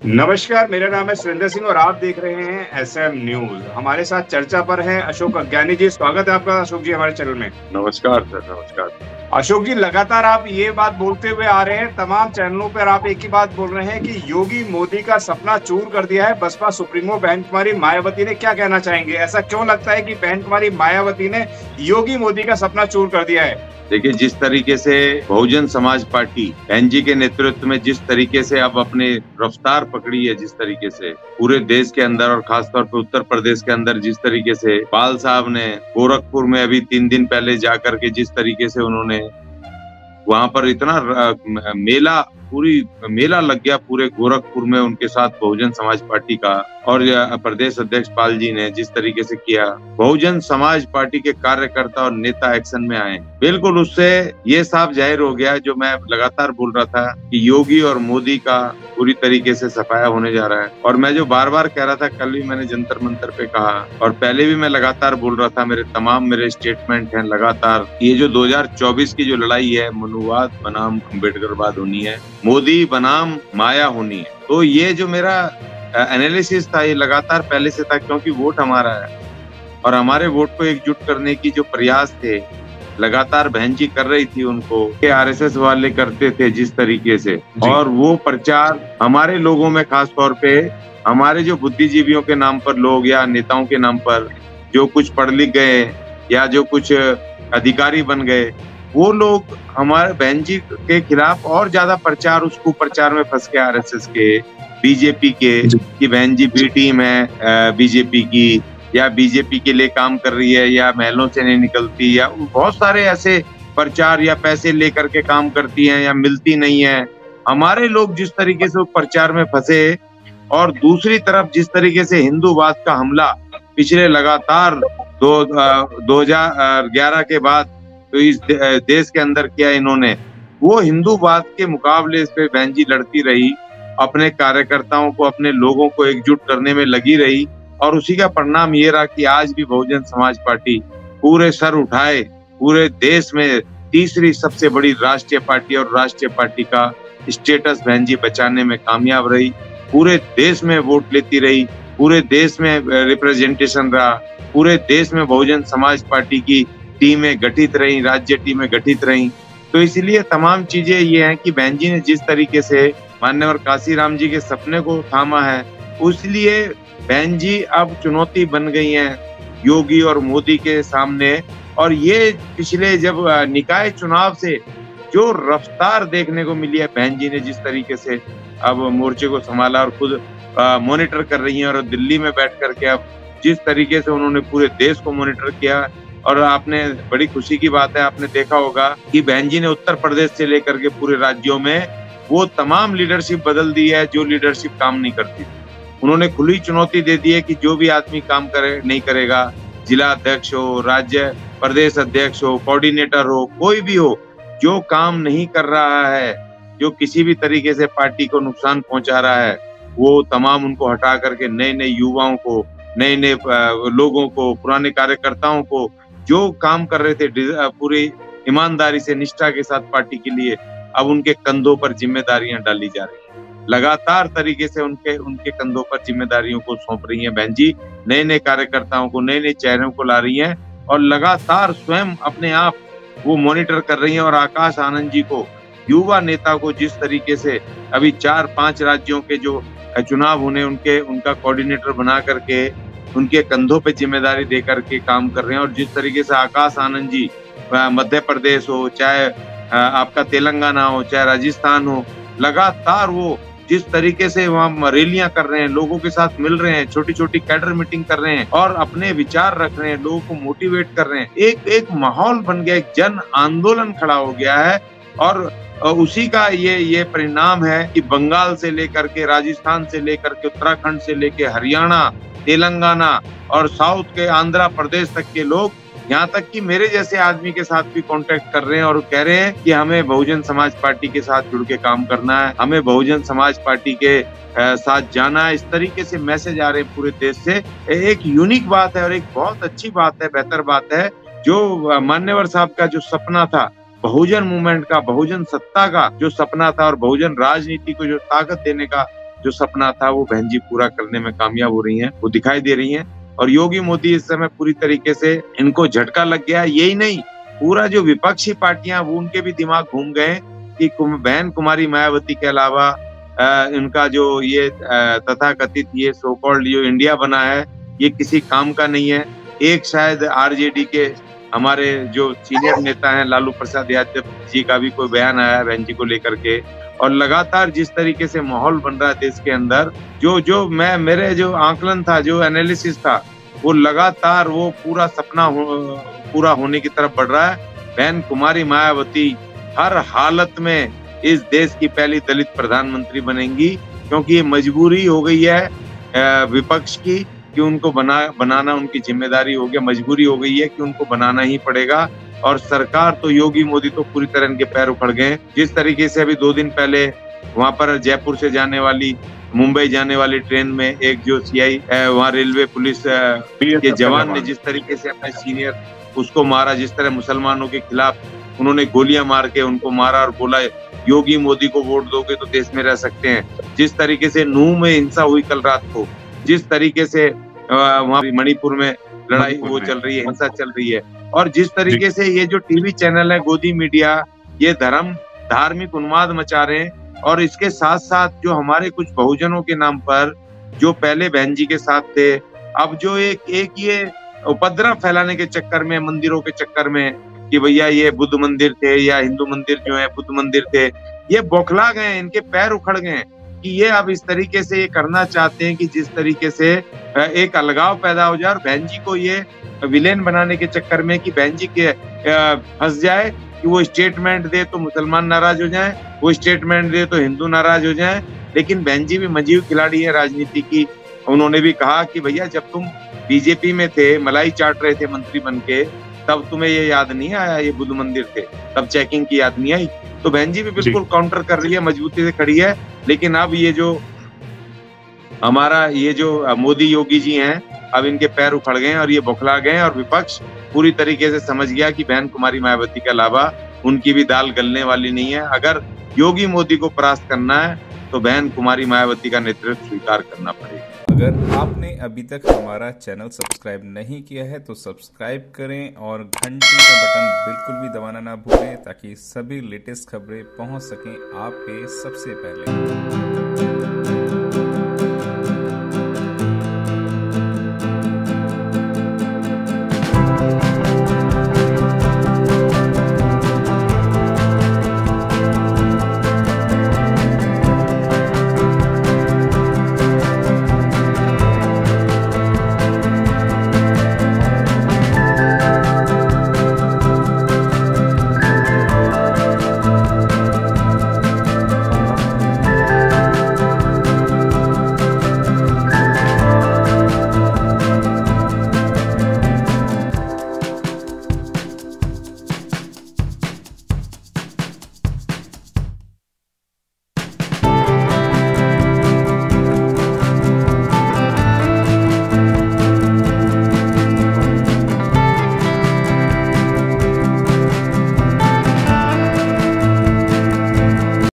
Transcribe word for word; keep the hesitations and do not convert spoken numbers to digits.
नमस्कार, मेरा नाम है सुरेंद्र सिंह और आप देख रहे हैं एस एम न्यूज। हमारे साथ चर्चा पर है अशोक अज्ञानी जी। स्वागत है आपका अशोक जी हमारे चैनल में। नमस्कार सर, नमस्कार। अशोक जी, लगातार आप ये बात बोलते हुए आ रहे हैं, तमाम चैनलों पर आप एक ही बात बोल रहे हैं कि योगी मोदी का सपना चूर कर दिया है बसपा सुप्रीमो बहन कुमारी मायावती ने। क्या कहना चाहेंगे? ऐसा क्यों लगता है कि बहन कुमारी मायावती ने योगी मोदी का सपना चूर कर दिया है? देखिए, जिस तरीके से बहुजन समाज पार्टी एनजी के नेतृत्व में जिस तरीके से अब अपने रफ्तार पकड़ी है, जिस तरीके से पूरे देश के अंदर और खासतौर पर उत्तर प्रदेश के अंदर जिस तरीके से पाल साहब ने गोरखपुर में अभी तीन दिन पहले जाकर के जिस तरीके से उन्होंने वहां पर इतना मेला पूरी मेला लग गया पूरे गोरखपुर में उनके साथ बहुजन समाज पार्टी का, और प्रदेश अध्यक्ष पाल जी ने जिस तरीके से किया, बहुजन समाज पार्टी के कार्यकर्ता और नेता एक्शन में आए। बिल्कुल उससे ये साफ जाहिर हो गया जो मैं लगातार बोल रहा था कि योगी और मोदी का पूरी तरीके से सफाया होने जा रहा है। और मैं जो बार बार कह रहा था, कल भी मैंने जंतर मंतर पे कहा और पहले भी मैं लगातार बोल रहा था, मेरे तमाम मेरे स्टेटमेंट हैं लगातार, ये जो दो हजार चौबीस की जो लड़ाई है, मनुवाद बनाम अम्बेडकरवाद होनी है, मोदी बनाम माया होनी है। तो ये जो मेरा एनालिसिस था ये लगातार पहले से था, क्योंकि वोट हमारा है और हमारे वोट को एकजुट करने की जो प्रयास थे लगातार बहन जी कर रही थी, उनको के आरएसएस वाले करते थे जिस तरीके से, और वो प्रचार हमारे लोगों में खास तौर पे हमारे जो बुद्धिजीवियों के नाम पर लोग या नेताओं के नाम पर जो कुछ पढ़ लिख गए या जो कुछ अधिकारी बन गए, वो लोग हमारे बहन जी के खिलाफ और ज्यादा प्रचार, उसको प्रचार में फंस के आरएसएस के, बीजेपी के, कि बहन जी बी टीम है बीजेपी की, या बीजेपी के लिए काम कर रही है, या महलों से नहीं निकलती, या बहुत सारे ऐसे प्रचार, या पैसे लेकर के काम करती हैं या मिलती नहीं है। हमारे लोग जिस तरीके से वो प्रचार में फंसे, और दूसरी तरफ जिस तरीके से हिंदूवाद का हमला पिछले लगातार दो दो हजार ग्यारह के बाद तो इस देश के अंदर किया इन्होंने, वो हिंदूवाद के मुकाबले इस पे बहन जी लड़ती रही, अपने कार्यकर्ताओं को, अपने लोगों को एकजुट करने में लगी रही, और उसी का परिणाम ये रहा कि आज भी बहुजन समाज पार्टी पूरे सर उठाए पूरे देश में तीसरी सबसे बड़ी राष्ट्रीय पार्टी और राष्ट्रीय पार्टी का स्टेटस बहन जी बचाने में कामयाब रही। पूरे देश में वोट लेती रही, पूरे देश में रिप्रेजेंटेशन रहा, पूरे देश में बहुजन समाज पार्टी की टीमें गठित रही, राज्य टीमें गठित रही। तो इसलिए तमाम चीजें ये हैं कि बहन जी ने जिस तरीके से मान्यवर काशीराम जी के सपने को थामा है, उसलिए बहन जी अब चुनौती बन गई हैं योगी और मोदी के सामने। और ये पिछले जब निकाय चुनाव से जो रफ्तार देखने को मिली है, बहन जी ने जिस तरीके से अब मोर्चे को संभाला और खुद मॉनिटर कर रही हैं, और दिल्ली में बैठ करके अब जिस तरीके से उन्होंने पूरे देश को मॉनिटर किया। और आपने, बड़ी खुशी की बात है, आपने देखा होगा कि बहन जी ने उत्तर प्रदेश से लेकर के पूरे राज्यों में वो तमाम लीडरशिप बदल दी है जो लीडरशिप काम नहीं करती थी। उन्होंने खुली चुनौती दे दी है कि जो भी आदमी काम करे नहीं करेगा, जिला अध्यक्ष हो, राज्य प्रदेश अध्यक्ष हो, कोऑर्डिनेटर हो, कोई भी हो, जो काम नहीं कर रहा है, जो किसी भी तरीके से पार्टी को नुकसान पहुंचा रहा है, वो तमाम उनको हटा करके नए नए युवाओं को, नए नए लोगों को, पुराने कार्यकर्ताओं को जो काम कर रहे थे पूरी ईमानदारी से, निष्ठा के साथ पार्टी के लिए, अब उनके कंधों पर जिम्मेदारियां डाली जा रही हैं। लगातार तरीके से उनके उनके कंधों पर जिम्मेदारियों को सौंप रही हैं बहन जी, नए नए कार्यकर्ताओं को, नए नए चेहरों को ला रही हैं, और लगातार स्वयं अपने आप वो मॉनिटर कर रही हैं। और आकाश आनंद जी को, युवा नेता को, जिस तरीके से अभी चार पांच राज्यों के जो चुनाव होने, उनके उनका कोऑर्डिनेटर बना करके उनके कंधों पे जिम्मेदारी दे करके काम कर रहे हैं। और जिस तरीके से आकाश आनंद जी मध्य प्रदेश हो, चाहे आपका तेलंगाना हो, चाहे राजस्थान हो, लगातार वो जिस तरीके से वहाँ रैलियां कर रहे हैं, लोगों के साथ मिल रहे हैं, छोटी छोटी कैडर मीटिंग कर रहे हैं और अपने विचार रख रहे हैं, लोगों को मोटिवेट कर रहे हैं, एक एक माहौल बन गया, एक जन आंदोलन खड़ा हो गया है। और उसी का ये ये परिणाम है कि बंगाल से लेकर के, राजस्थान से लेकर के, उत्तराखंड से लेकर हरियाणा, तेलंगाना और साउथ के आंध्र प्रदेश तक के लोग, यहाँ तक कि मेरे जैसे आदमी के साथ भी कांटेक्ट कर रहे हैं और कह रहे हैं कि हमें बहुजन समाज पार्टी के साथ जुड़ के काम करना है, हमें बहुजन समाज पार्टी के साथ जाना है। इस तरीके से मैसेज आ रहे हैं पूरे देश से। एक यूनिक बात है और एक बहुत अच्छी बात है, बेहतर बात है, जो मान्यवर साहब का जो सपना था, बहुजन मूवमेंट का, बहुजन सत्ता का जो सपना था और बहुजन राजनीति को जो ताकत देने का जो सपना था वो बहन जी पूरा करने में कामयाब हो रही हैं, वो दिखाई दे रही हैं। और योगी मोदी इस समय पूरी तरीके से इनको झटका लग गया। यही नहीं, पूरा जो विपक्षी पार्टियां वो उनके भी दिमाग घूम गए कि बहन कुमारी मायावती के अलावा इनका जो ये तथाकथित ये सो कॉल्ड जो इंडिया बना है ये किसी काम का नहीं है। एक शायद आरजेडी के हमारे जो सीनियर नेता हैं लालू प्रसाद यादव जी का भी कोई बयान आया बहन जी को लेकर के, और लगातार जिस तरीके से माहौल बन रहा है देश के अंदर, जो जो मैं मेरे जो आंकलन था, जो एनालिसिस था, वो लगातार वो पूरा सपना हो, पूरा होने की तरफ बढ़ रहा है। बहन कुमारी मायावती हर हालत में इस देश की पहली दलित प्रधानमंत्री बनेंगी, क्योंकि ये मजबूरी हो गई है विपक्ष की कि उनको बना बनाना उनकी जिम्मेदारी हो गया, मजबूरी हो गई है कि उनको बनाना ही पड़ेगा। और सरकार तो योगी मोदी तो पूरी तरह इनके पैर उखड़ गए। जिस तरीके से अभी दो दिन पहले वहां पर जयपुर से जाने वाली मुंबई जाने वाली ट्रेन में एक जो सीआई वहां रेलवे पुलिस के जवान ने जिस तरीके से अपने सीनियर उसको मारा, जिस तरह मुसलमानों के खिलाफ उन्होंने गोलियां मार के उनको मारा और बोला योगी मोदी को वोट दोगे तो देश में रह सकते हैं। जिस तरीके से नूह में हिंसा हुई कल रात को, जिस तरीके से वहां मणिपुर में लड़ाई वो चल रही है, हिंसा चल रही है, और जिस तरीके से ये जो टीवी चैनल है गोदी मीडिया ये धर्म धार्मिक उन्माद मचा रहे हैं। और इसके साथ साथ जो हमारे कुछ बहुजनों के नाम पर जो पहले बहन जी के साथ थे, अब जो एक एक ये उपद्रव फैलाने के चक्कर में, मंदिरों के चक्कर में कि भैया ये बुद्ध मंदिर थे या हिंदू मंदिर जो है बुद्ध मंदिर थे, ये बौखला गए, इनके पैर उखड़ गए कि ये अब इस तरीके से ये करना चाहते हैं कि जिस तरीके से एक अलगाव पैदा हो जाए और बहन जी को ये विलेन बनाने के चक्कर में कि बहन जी के फंस जाए कि वो स्टेटमेंट दे तो मुसलमान नाराज हो जाएं, वो स्टेटमेंट दे तो हिंदू नाराज हो जाएं। लेकिन बहन जी भी मजीव खिलाड़ी है राजनीति की। उन्होंने भी कहा कि भैया जब तुम बीजेपी में थे, मलाई चाट रहे थे मंत्री बन के, तब तुम्हें ये याद नहीं आया ये बुद्ध मंदिर थे, तब चेकिंग की याद नहीं आई। तो बहन जी भी बिल्कुल काउंटर कर रही है, मजबूती से खड़ी है। लेकिन अब ये जो हमारा ये जो मोदी योगी जी हैं, अब इनके पैर उखड़ गए और ये बौखला गए और विपक्ष पूरी तरीके से समझ गया कि बहन कुमारी मायावती के अलावा उनकी भी दाल गलने वाली नहीं है। अगर योगी मोदी को परास्त करना है तो बहन कुमारी मायावती का नेतृत्व स्वीकार करना पड़ेगा। अगर आपने अभी तक हमारा चैनल सब्सक्राइब नहीं किया है तो सब्सक्राइब करें और घंटी का बटन बिल्कुल भी दबाना ना भूलें, ताकि सभी लेटेस्ट खबरें पहुंच सकें आप पे सबसे पहले।